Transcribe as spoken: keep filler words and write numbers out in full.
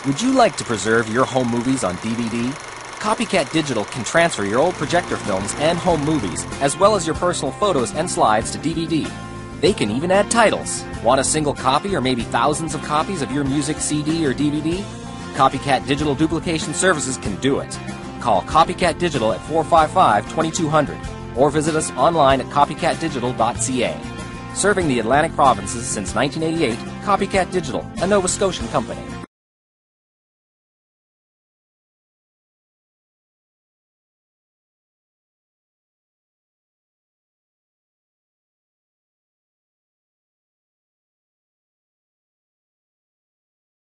Would you like to preserve your home movies on D V D? Copycat Digital can transfer your old projector films and home movies, as well as your personal photos and slides to D V D. They can even add titles. Want a single copy or maybe thousands of copies of your music C D or D V D? Copycat Digital Duplication Services can do it. Call Copycat Digital at four five five, two two zero zero or visit us online at copycat digital dot c a. Serving the Atlantic provinces since nineteen eighty-eight, Copycat Digital, a Nova Scotian company.